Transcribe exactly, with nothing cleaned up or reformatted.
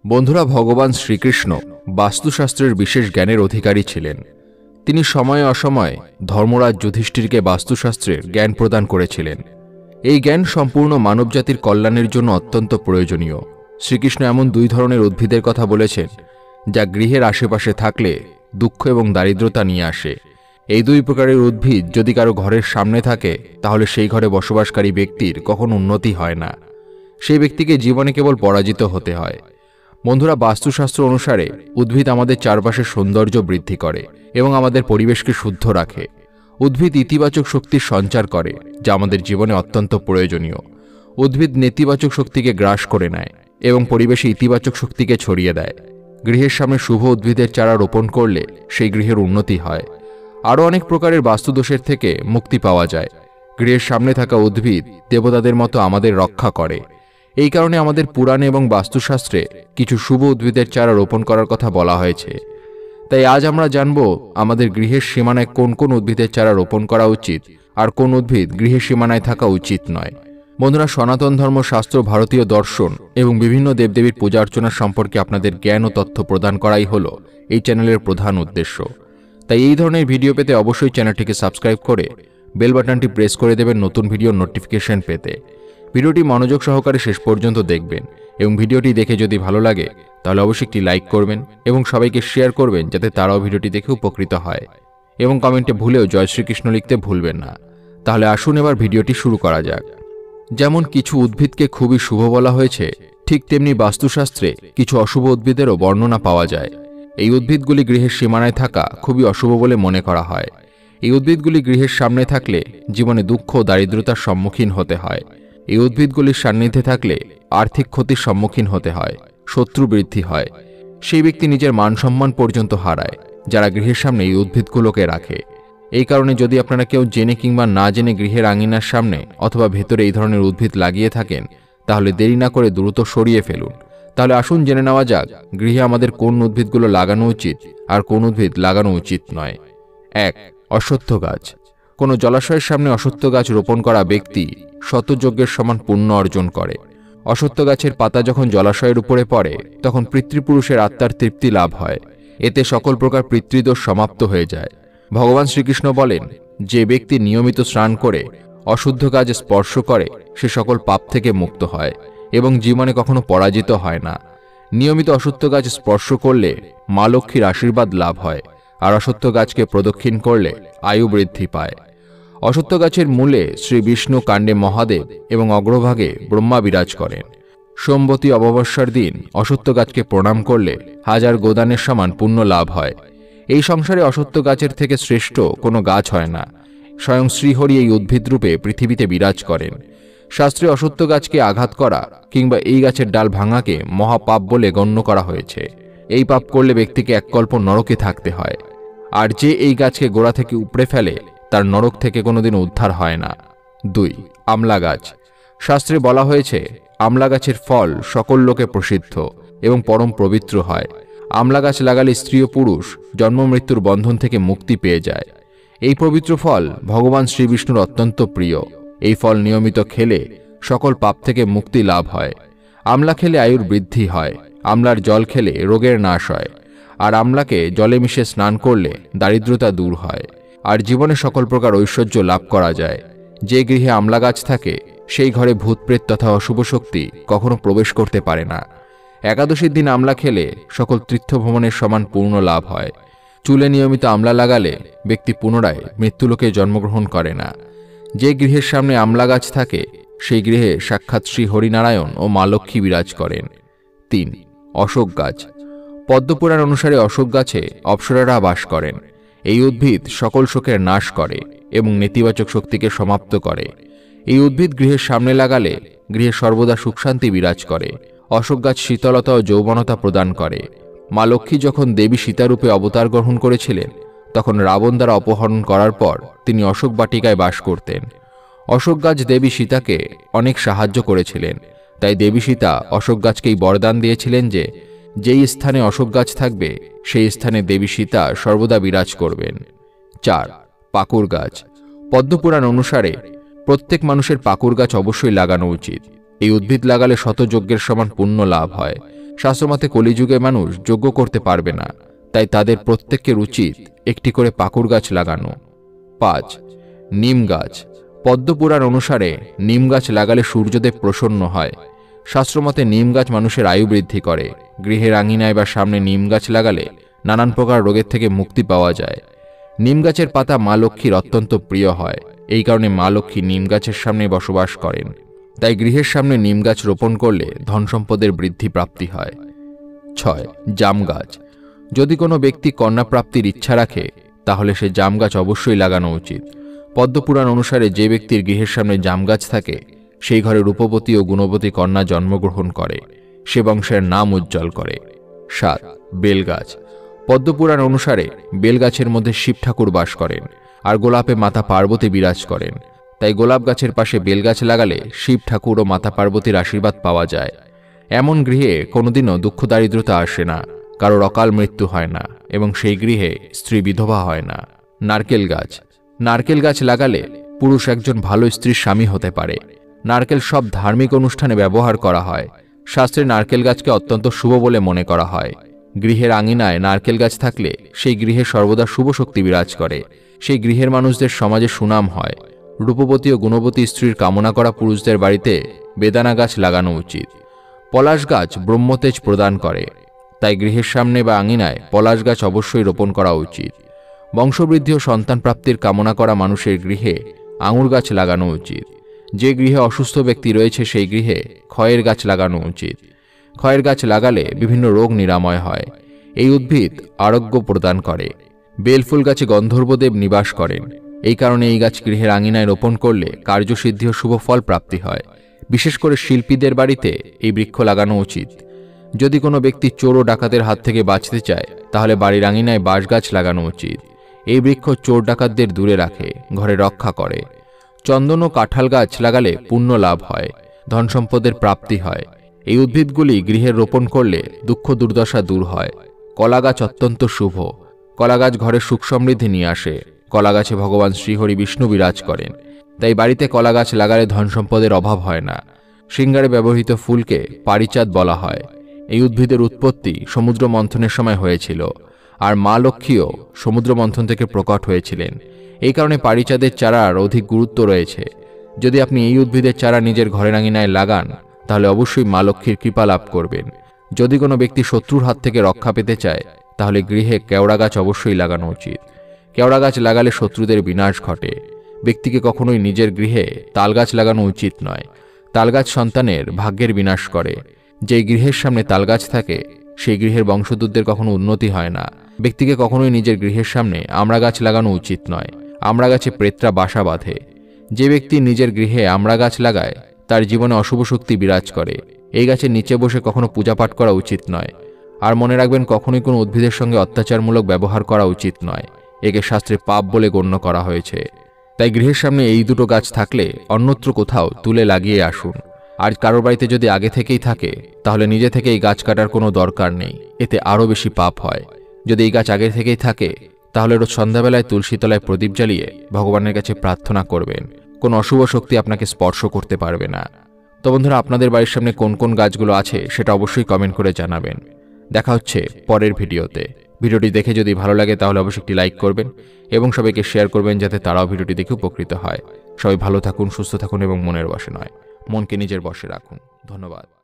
বন্ধুরা, ভগবান শ্রীকৃষ্ণ বাস্তুশাস্ত্রের বিশেষ জ্ঞানের অধিকারী ছিলেন। তিনি সময়ে অসময়ে ধর্মরাজ যুধিষ্ঠিরকে বাস্তুশাস্ত্রের জ্ঞান প্রদান করেছিলেন। এই জ্ঞান সম্পূর্ণ মানবজাতির কল্যাণের জন্য অত্যন্ত প্রয়োজনীয়। শ্রীকৃষ্ণ এমন দুই ধরনের উদ্ভিদের কথা বলেছেন যা গৃহের আশেপাশে থাকলে দুঃখ এবং দারিদ্রতা নিয়ে আসে। এই দুই প্রকারের উদ্ভিদ যদি কারো ঘরের সামনে থাকে তাহলে সেই ঘরে বসবাসকারী ব্যক্তির কখনো উন্নতি হয় না, সেই ব্যক্তিকে জীবনে কেবল পরাজিত হতে হয়। বন্ধুরা, বাস্তুশাস্ত্র অনুসারে উদ্ভিদ আমাদের চারপাশের সৌন্দর্য বৃদ্ধি করে এবং আমাদের পরিবেশকে শুদ্ধ রাখে। উদ্ভিদ ইতিবাচক শক্তির সঞ্চার করে যা আমাদের জীবনে অত্যন্ত প্রয়োজনীয়। উদ্ভিদ নেতিবাচক শক্তিকে গ্রাস করে নেয় এবং পরিবেশে ইতিবাচক শক্তিকে ছড়িয়ে দেয়। গৃহের সামনে শুভ উদ্ভিদের চারা রোপণ করলে সেই গৃহের উন্নতি হয়। আরও অনেক প্রকারের বাস্তুদোষের থেকে মুক্তি পাওয়া যায়। গৃহের সামনে থাকা উদ্ভিদ দেবতাদের মতো আমাদের রক্ষা করে। এই কারণে আমাদের পুরাণে এবং বাস্তুশাস্ত্রে কিছু শুভ উদ্ভিদের চারা রোপণ করার কথা বলা হয়েছে। তাই আজ আমরা জানব আমাদের গৃহের সীমানায় কোন কোন উদ্ভিদের চারা রোপণ করা উচিত আর কোন উদ্ভিদ গৃহের সীমানায় থাকা উচিত নয়। বন্ধুরা, সনাতন ধর্ম, শাস্ত্র, ভারতীয় দর্শন এবং বিভিন্ন দেবদেবীর পূজা অর্চনা সম্পর্কে আপনাদের জ্ঞান ও তথ্য প্রদান করাই হল এই চ্যানেলের প্রধান উদ্দেশ্য। তাই এই ধরনের ভিডিও পেতে অবশ্যই চ্যানেলটিকে সাবস্ক্রাইব করে বেল বাটনটি প্রেস করে দেবেন নতুন ভিডিওর নোটিফিকেশন পেতে। ভিডিওটি মনোযোগ সহকারে শেষ পর্যন্ত দেখবেন এবং ভিডিওটি দেখে যদি ভালো লাগে তাহলে অবশ্যই একটি লাইক করবেন এবং সবাইকে শেয়ার করবেন যাতে তারাও ভিডিওটি দেখে উপকৃত হয়। এবং কমেন্টে ভুলেও জয় শ্রীকৃষ্ণ লিখতে ভুলবেন না। তাহলে আসুন এবার ভিডিওটি শুরু করা যাক। যেমন কিছু উদ্ভিদকে খুবই শুভ বলা হয়েছে, ঠিক তেমনি বাস্তুশাস্ত্রে কিছু অশুভ উদ্ভিদেরও বর্ণনা পাওয়া যায়। এই উদ্ভিদগুলি গৃহের সীমানায় থাকা খুবই অশুভ বলে মনে করা হয়। এই উদ্ভিদগুলি গৃহের সামনে থাকলে জীবনে দুঃখ ও দারিদ্রতার সম্মুখীন হতে হয়। এই উদ্ভিদগুলির সান্নিধ্যে থাকলে আর্থিক ক্ষতির সম্মুখীন হতে হয়, শত্রু বৃদ্ধি হয়। সেই ব্যক্তি নিজের মান সম্মান পর্যন্ত হারায় যারা গৃহের সামনে এই উদ্ভিদগুলোকে রাখে। এই কারণে যদি আপনারা কেউ জেনে কিংবা না জেনে গৃহের আঙিনার সামনে অথবা ভেতরে এই ধরনের উদ্ভিদ লাগিয়ে থাকেন তাহলে দেরি না করে দ্রুত সরিয়ে ফেলুন। তাহলে আসুন জেনে নেওয়া যাক গৃহে আমাদের কোন উদ্ভিদগুলো লাগানো উচিত আর কোন উদ্ভিদ লাগানো উচিত নয়। এক, অশ্বত্থ গাছ। কোনো জলাশয়ের সামনে অশ্বত্থ গাছ রোপণ করা ব্যক্তি শতযজ্ঞের সমান পুণ্য অর্জন করে। অশ্বত্থ গাছের পাতা যখন জলাশয়ের উপরে পড়ে তখন পিতৃপুরুষের আত্মার তৃপ্তি লাভ হয়। এতে সকল প্রকার পিতৃদোষ সমাপ্ত হয়ে যায়। ভগবান শ্রীকৃষ্ণ বলেন, যে ব্যক্তি নিয়মিত স্নান করে অশুদ্ধ কাজে স্পর্শ করে সে সকল পাপ থেকে মুক্ত হয় এবং জীবনে কখনো পরাজিত হয় না। নিয়মিত অশ্বত্থ গাছ স্পর্শ করলে মা লক্ষ্মীর আশীর্বাদ লাভ হয় আর অশ্বত্থ গাছকে প্রদক্ষিণ করলে আয়ু বৃদ্ধি পায়। অশ্বত্থ গাছের মূলে শ্রী বিষ্ণু, কাণ্ডে মহাদেব এবং অগ্রভাগে ব্রহ্মা বিরাজ করেন। সোমবতী অমাবস্যার দিন অশ্বত্থ গাছকে প্রণাম করলে হাজার গোদানের সমান পুণ্য লাভ হয়। এই সংসারে অশ্বত্থ গাছের থেকে শ্রেষ্ঠ কোনো গাছ হয় না। স্বয়ং শ্রীহরি এই উদ্ভিদরূপে পৃথিবীতে বিরাজ করেন। শাস্ত্রে অশ্বত্থ গাছকে আঘাত করা কিংবা এই গাছের ডাল ভাঙাকে মহাপাপ বলে গণ্য করা হয়েছে। এই পাপ করলে ব্যক্তিকে এক কল্প নরকে থাকতে হয়। আর যে এই গাছকে গোড়া থেকে উপড়ে ফেলে তার নরক থেকে কোনোদিন উদ্ধার হয় না। দুই, আমলা গাছ। শাস্ত্রে বলা হয়েছে আমলা গাছের ফল সকল লোকে প্রসিদ্ধ এবং পরম পবিত্র হয়। আমলা গাছ লাগালে স্ত্রী ও পুরুষ জন্ম মৃত্যুর বন্ধন থেকে মুক্তি পেয়ে যায়। এই পবিত্র ফল ভগবান শ্রী বিষ্ণুর অত্যন্ত প্রিয়। এই ফল নিয়মিত খেলে সকল পাপ থেকে মুক্তি লাভ হয়। আমলা খেলে আয়ুর বৃদ্ধি হয়। আমলার জল খেলে রোগের নাশ হয়। আর আমলাকে জলে মিশে স্নান করলে দারিদ্রতা দূর হয় আর জীবনে সকল প্রকার ঐশ্বর্য লাভ করা যায়। যে গৃহে আমলা গাছ থাকে সেই ঘরে ভূতপ্রেত তথা অশুভ শক্তি কখনো প্রবেশ করতে পারে না। একাদশীর দিন আমলা খেলে সকল তীর্থভ্রমণের সমান পূর্ণ লাভ হয়। চুলে নিয়মিত আমলা লাগালে ব্যক্তি পুনরায় মৃত্যুলোকে জন্মগ্রহণ করে না। যে গৃহের সামনে আমলা গাছ থাকে সেই গৃহে সাক্ষাৎ শ্রী হরিনারায়ণ ও মা লক্ষ্মী বিরাজ করেন। তিন, অশোক গাছ। পদ্মপুরাণ অনুসারে অশোক গাছে অপ্সরারা বাস করেন। এই উদ্ভিদ সকল শোকের নাশ করে এবং নেতিবাচক শক্তিকে সমাপ্ত করে। এই উদ্ভিদ গৃহের সামনে লাগালে গৃহে সর্বদা সুখ শান্তি বিরাজ করে। অশোক গাছ শীতলতা ও যৌবনতা প্রদান করে। মা লক্ষ্মী যখন দেবী সীতারূপে অবতার গ্রহণ করেছিলেন তখন রাবণ দ্বারা অপহরণ করার পর তিনি অশোক বাটিকায় বাস করতেন। অশোক গাছ দেবী সীতাকে অনেক সাহায্য করেছিলেন। তাই দেবী সীতা অশোক গাছকেই বরদান দিয়েছিলেন যে যেই স্থানে অশোক গাছ থাকবে সেই স্থানে দেবী সীতা সর্বদা বিরাজ করবেন। চার, পাকুর গাছ। পদ্মপুরাণ অনুসারে প্রত্যেক মানুষের পাকুর গাছ অবশ্যই লাগানো উচিত। এই উদ্ভিদ লাগালে শতযজ্ঞের সমান পুণ্য লাভ হয়। শাস্ত্রমতে কলিযুগে মানুষ যজ্ঞ করতে পারবে না, তাই তাদের প্রত্যেকের উচিত একটি করে পাকুড় গাছ লাগানো। পাঁচ, নিম গাছ। পদ্মপুরাণ অনুসারে নিম গাছ লাগালে সূর্যদেব প্রসন্ন হয়। শাস্ত্রমতে নিম গাছ মানুষের আয়ু বৃদ্ধি করে। গৃহের আঙিনায় বা সামনে নিম গাছ লাগালে নানান প্রকার রোগের থেকে মুক্তি পাওয়া যায়। নিম গাছের পাতা মা লক্ষ্মীর অত্যন্ত প্রিয় হয়, এই কারণে মা লক্ষ্মী নিম গাছের সামনে বসবাস করেন। তাই গৃহের সামনে নিম গাছ রোপণ করলে ধন সম্পদের বৃদ্ধি প্রাপ্তি হয়। ছয়, জাম গাছ। যদি কোনো ব্যক্তি কন্যা প্রাপ্তির ইচ্ছা রাখে তাহলে সে জাম গাছ অবশ্যই লাগানো উচিত। পদ্মপুরাণ অনুসারে যে ব্যক্তির গৃহের সামনে জাম গাছ থাকে সেই ঘরে রূপবতী ও গুণবতী কন্যা জন্মগ্রহণ করে, সে বংশের নাম উজ্জ্বল করে। সাত, বেলগাছ। পদ্মপুরাণ অনুসারে বেলগাছের মধ্যে শিব ঠাকুর বাস করেন আর গোলাপে মাতা পার্বতী বিরাজ করেন। তাই গোলাপ গাছের পাশে বেলগাছ লাগালে শিব ঠাকুর ও মাতা পার্বতীর আশীর্বাদ পাওয়া যায়। এমন গৃহে কোনোদিনও দুঃখ দারিদ্রতা আসে না, কারোর অকাল মৃত্যু হয় না এবং সেই গৃহে স্ত্রী বিধবা হয় না। নারকেল গাছ। নারকেল গাছ লাগালে পুরুষ একজন ভালো স্ত্রীর স্বামী হতে পারে। নারকেল সব ধার্মিক অনুষ্ঠানে ব্যবহার করা হয়। শাস্ত্রে নারকেল গাছকে অত্যন্ত শুভ বলে মনে করা হয়। গৃহের আঙিনায় নারকেল গাছ থাকলে সেই গৃহে সর্বদা শুভ শক্তি বিরাজ করে। সেই গৃহের মানুষদের সমাজে সুনাম হয়। রূপবতী ও গুণবতী স্ত্রীর কামনা করা পুরুষদের বাড়িতে বেদানা গাছ লাগানো উচিত। পলাশ গাছ ব্রহ্মতেজ প্রদান করে, তাই গৃহের সামনে বা আঙিনায় পলাশ গাছ অবশ্যই রোপণ করা উচিত। বংশবৃদ্ধি ও সন্তান প্রাপ্তির কামনা করা মানুষের গৃহে আঙুর গাছ লাগানো উচিত। যে গৃহে অসুস্থ ব্যক্তি রয়েছে সেই গৃহে খয়ের গাছ লাগানো উচিত। খয়ের গাছ লাগালে বিভিন্ন রোগ নিরাময় হয়। এই উদ্ভিদ আরোগ্য প্রদান করে। বেলফুল গাছে গন্ধর্বদেব নিবাস করেন, এই কারণে এই গাছ গৃহের আঙিনায় রোপণ করলে কার্যসিদ্ধি ও শুভ ফল প্রাপ্তি হয়। বিশেষ করে শিল্পীদের বাড়িতে এই বৃক্ষ লাগানো উচিত। যদি কোনো ব্যক্তি চোর ও ডাকাতের হাত থেকে বাঁচতে চায় তাহলে বাড়ির আঙিনায় বাঁশ গাছ লাগানো উচিত। এই বৃক্ষ চোর ডাকাতদের দূরে রাখে, ঘরে রক্ষা করে। চন্দন ও কাঁঠাল গাছ লাগালে পুণ্য লাভ হয়, ধন সম্পদের প্রাপ্তি হয়। এই উদ্ভিদগুলি গৃহে রোপণ করলে দুঃখ দুর্দশা দূর হয়। কলা গাছ অত্যন্ত শুভ। কলা গাছ ঘরে সুখ সমৃদ্ধি নিয়ে আসে। কলা গাছে ভগবান শ্রীহরি বিষ্ণু বিরাজ করেন, তাই বাড়িতে কলা গাছ লাগালে ধন সম্পদের অভাব হয় না। শৃঙ্গারে ব্যবহৃত ফুলকে পারিচাঁদ বলা হয়। এই উদ্ভিদের উৎপত্তি সমুদ্র মন্থনের সময় হয়েছিল, আর মা লক্ষ্মীও সমুদ্র মন্থন থেকে প্রকট হয়েছিলেন। এই কারণে পারিচাঁদের চারার অধিক গুরুত্ব রয়েছে। যদি আপনি এই উদ্ভিদের চারা নিজের ঘরের আঙিনায় লাগান তাহলে অবশ্যই মা লক্ষ্মীর কৃপা লাভ করবেন। যদি কোনো ব্যক্তি শত্রুর হাত থেকে রক্ষা পেতে চায় তাহলে গৃহে কেওড়া গাছ অবশ্যই লাগানো উচিত। কেওড়া গাছ লাগালে শত্রুদের বিনাশ ঘটে। ব্যক্তিকে কখনোই নিজের গৃহে তাল গাছ লাগানো উচিত নয়। তাল গাছ সন্তানের ভাগ্যের বিনাশ করে। যেই গৃহের সামনে তাল গাছ থাকে সেই গৃহের বংশোদ্ভূতদের কখনো উন্নতি হয় না। ব্যক্তিকে কখনোই নিজের গৃহের সামনে আমড়া গাছ লাগানো উচিত নয়। আমড়া গাছে প্রেতরা বাসা বাঁধে। যে ব্যক্তি নিজের গৃহে আমড়া গাছ লাগায় তার জীবনে অশুভ শক্তি বিরাজ করে। এই গাছের নিচে বসে কখনো পূজা পাঠ করা উচিত নয়। আর মনে রাখবেন, কখনোই কোনো উদ্ভিদের সঙ্গে অত্যাচারমূলক ব্যবহার করা উচিত নয়। একে শাস্ত্রে পাপ বলে গণ্য করা হয়েছে। তাই গৃহের সামনে এই দুটো গাছ থাকলে অন্যত্র কোথাও তুলে লাগিয়ে আসুন। আর কারোর বাড়িতে যদি আগে থেকেই থাকে তাহলে নিজে থেকে এই গাছ কাটার কোনো দরকার নেই, এতে আরও বেশি পাপ হয়। যদি এই গাছ আগে থেকেই থাকে তাহলে রোজ সন্ধ্যাবেলায় তুলসী তলায় প্রদীপ জ্বালিয়ে ভগবানের কাছে প্রার্থনা করবেন। কোনো অশুভ শক্তি আপনাকে স্পর্শ করতে পারবে না। তো বন্ধুরা, আপনাদের বাড়ির সামনে কোন কোন গাছগুলো আছে সেটা অবশ্যই কমেন্ট করে জানাবেন। দেখা হচ্ছে পরের ভিডিওতে। ভিডিওটি দেখে যদি ভালো লাগে তাহলে অবশ্যই একটি লাইক করবেন এবং সবাইকে শেয়ার করবেন যাতে তারাও ভিডিওটি দেখে উপকৃত হয়। সবাই ভালো থাকুন, সুস্থ থাকুন এবং মনের বশে নয়, মনকে নিজের বশে রাখুন। ধন্যবাদ।